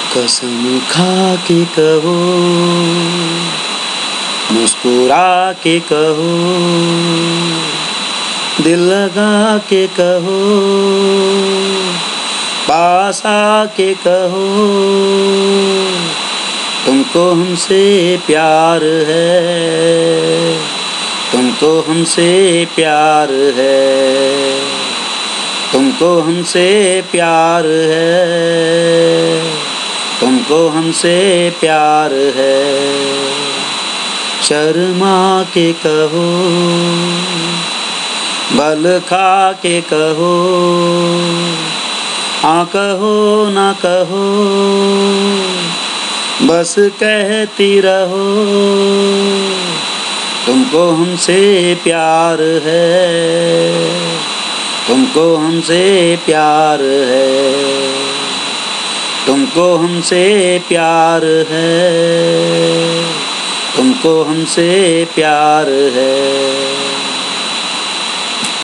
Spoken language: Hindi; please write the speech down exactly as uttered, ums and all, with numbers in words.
कसम खा के कहो, मुस्कुरा के कहो, दिल लगा के कहो, पास आके कहो, तुमको हमसे प्यार है, तुमको हमसे प्यार है, तुमको हमसे प्यार है, तुमको हमसे प्यार है। शर्मा के कहो, बल खा के कहो, हाँ कहो ना कहो, बस कहती रहो, तुमको हमसे प्यार है, तुमको हमसे प्यार है, तुमको हमसे प्यार है, तुमको हमसे प्यार है।